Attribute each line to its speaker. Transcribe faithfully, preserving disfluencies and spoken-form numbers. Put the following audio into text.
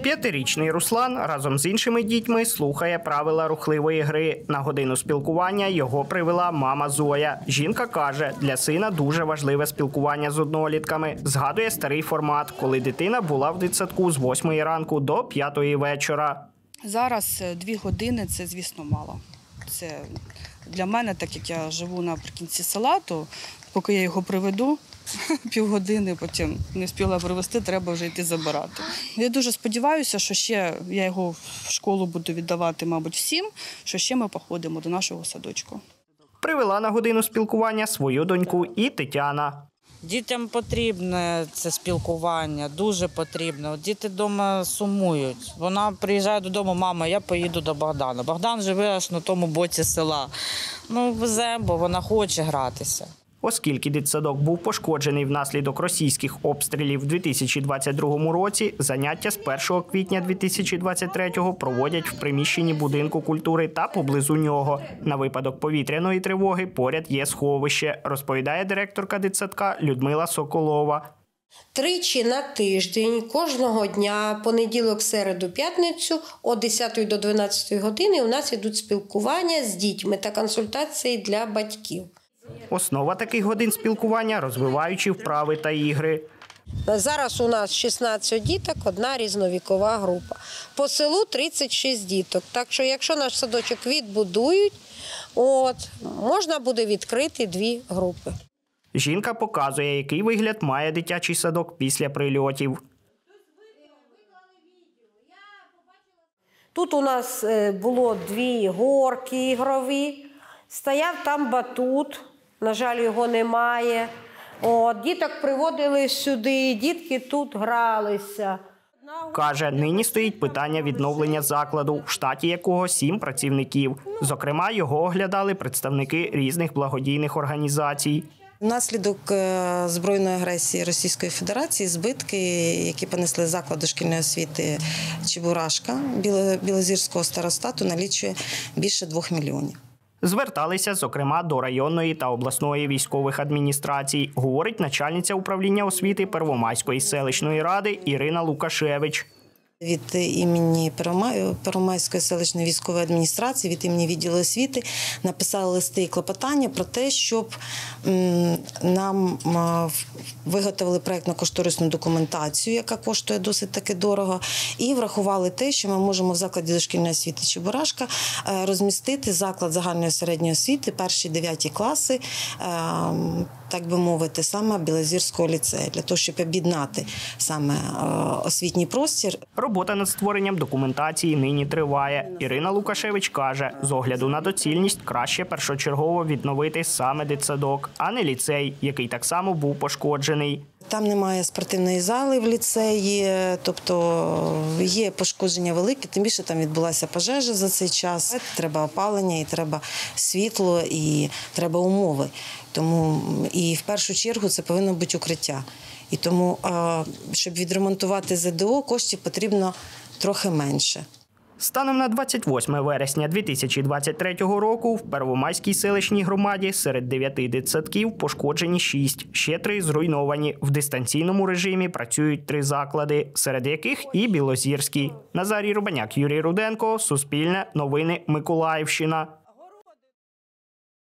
Speaker 1: П'ятирічний Руслан разом з іншими дітьми слухає правила рухливої гри. На годину спілкування його привела мама Зоя. Жінка каже, для сина дуже важливе спілкування з однолітками. Згадує старий формат, коли дитина була в дитсадку з восьмої ранку до п'ятої вечора.
Speaker 2: Зараз дві години – це, звісно, мало. Це для мене, так як я живу наприкінці села, то поки я його приведу, півгодини, потім не встигла привезти, треба вже йти забирати. Я дуже сподіваюся, що ще я його в школу буду віддавати, мабуть, всім, що ще ми походимо до нашого садочку.
Speaker 1: Привела на годину спілкування свою доньку і Тетяна.
Speaker 3: Дітям потрібне це спілкування, дуже потрібно. Діти вдома сумують. Вона приїжджає додому, мама, я поїду до Богдана. Богдан живе аж на тому боці села. Ну, веземо, бо вона хоче гратися.
Speaker 1: Оскільки дитсадок був пошкоджений внаслідок російських обстрілів у дві тисячі двадцять другому році, заняття з першого квітня дві тисячі двадцять третього проводять в приміщенні будинку культури та поблизу нього. На випадок повітряної тривоги поряд є сховище, розповідає директорка дитсадка Людмила Соколова.
Speaker 4: Тричі на тиждень, кожного дня, понеділок, середу, п'ятницю, о десятої до дванадцятої години у нас ідуть спілкування з дітьми та консультації для батьків.
Speaker 1: Основа таких годин спілкування – розвиваючі вправи та ігри.
Speaker 4: Зараз у нас шістнадцять діток, одна різновікова група. По селу тридцять шість діток. Так що, якщо наш садочок відбудують, от, можна буде відкрити дві групи.
Speaker 1: Жінка показує, який вигляд має дитячий садок після прильотів.
Speaker 4: Тут у нас було дві горки ігрові, стояв там батут. На жаль, його немає. От, діток приводили сюди, дітки тут гралися.
Speaker 1: Каже, нині стоїть питання відновлення закладу, в штаті якого сім працівників. Зокрема, його оглядали представники різних благодійних організацій.
Speaker 5: Внаслідок збройної агресії Російської Федерації збитки, які понесли заклад дошкільної освіти Чебурашка Білозірського старостату, налічує більше двох мільйонів.
Speaker 1: Зверталися, зокрема, до районної та обласної військових адміністрацій, говорить начальниця управління освіти Первомайської селищної ради Ірина Лукашевич.
Speaker 5: Від імені Первомайської селищної військової адміністрації, від імені відділу освіти написали листи і клопотання про те, щоб нам виготовили проєктно-кошторисну документацію, яка коштує досить таки дорого, і врахували те, що ми можемо в закладі дошкільної освіти Чебурашка розмістити заклад загальної середньої освіти, перші дев'яті класи, так би мовити, саме Білозірського ліцею, для того, щоб об'єднати саме освітній простір.
Speaker 1: Робота над створенням документації нині триває. Ірина Лукашевич каже, з огляду на доцільність краще першочергово відновити саме дитсадок, а не ліцей, який так само був пошкоджений.
Speaker 5: Там немає спортивної зали в ліцеї, тобто є пошкодження велике, тим більше там відбулася пожежа за цей час. Треба опалення, і треба світло, і треба умови. Тому і в першу чергу це повинно бути укриття. І тому, щоб відремонтувати ЗДО, коштів потрібно трохи менше.
Speaker 1: Станом на двадцять восьме вересня дві тисячі двадцять третього року в Первомайській селищній громаді серед дев'яти дитсадків пошкоджені шість, ще три зруйновані. В дистанційному режимі працюють три заклади, серед яких і Білозірський. Назарій Рубаняк, Юрій Руденко, Суспільне, Новини, Миколаївщина.